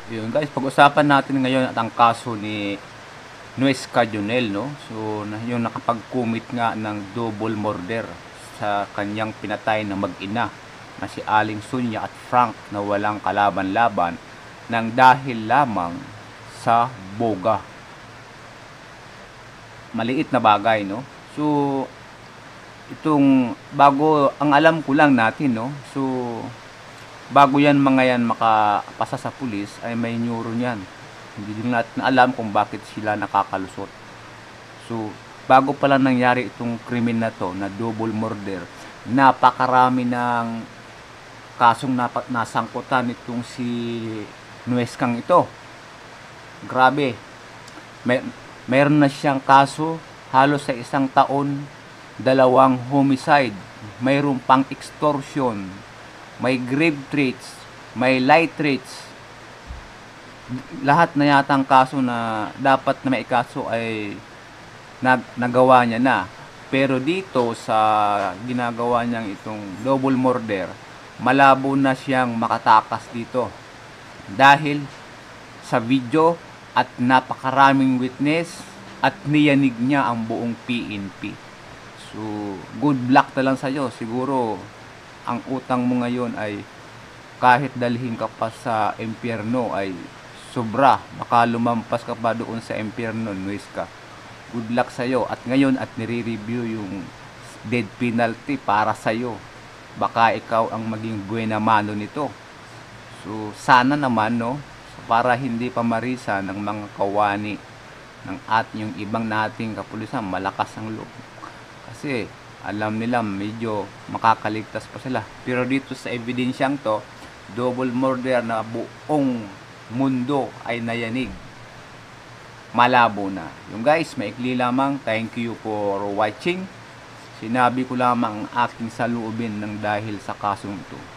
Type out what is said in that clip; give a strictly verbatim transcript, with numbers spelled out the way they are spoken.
Yun guys, pag-usapan natin ngayon at ang kaso ni Nuesca Junel, no? So, na- yung nakapag-commit nga ng double murder sa kanyang pinatay na mag-ina na si Aling Sunya at Frank na walang kalaban-laban nang dahil lamang sa boga. Maliit na bagay, no? So, itong bago, ang alam ko lang natin, no? So, bago yan mga yan makapasa sa pulis ay may neuro niyan. Hindi din natin alam kung bakit sila nakakalusot. So, bago pala nangyari itong krimen na to na double murder, napakarami ng kasong napa, nasangkutan itong si Nuescang ito. Grabe. May, mayroon na siyang kaso halos sa isang taon, dalawang homicide, mayroon pang extortion, may grave threats, may light threats. Lahat na yata ang kaso na dapat na maikaso ay nag, nagawa niya na. Pero dito sa ginagawa niyang itong double murder, malabo na siyang makatakas dito. Dahil sa video at napakaraming witness at niyanig niya ang buong P N P. So, good luck na lang sa'yo. Siguro, ang utang mo ngayon ay kahit dalhin ka pa sa impyerno ay sobra, baka lumampas ka pa doon sa impyerno, Nuesca. Good luck sa'yo. At ngayon at nire-review yung death penalty para sa'yo. Baka ikaw ang maging buena mano nito. So sana naman, no, para hindi pa marisa ng mga kawani ng at yung ibang nating kapulisan, malakas ang loob. Kasi alam nila medyo makakaligtas pa sila. Pero dito sa ebidensyang to, double murder na buong mundo ay nayanig. Malabo na. Yung guys, maikli lamang. Thank you for watching. Sinabi ko lamang ang aking saloobin ng dahil sa kasong ito.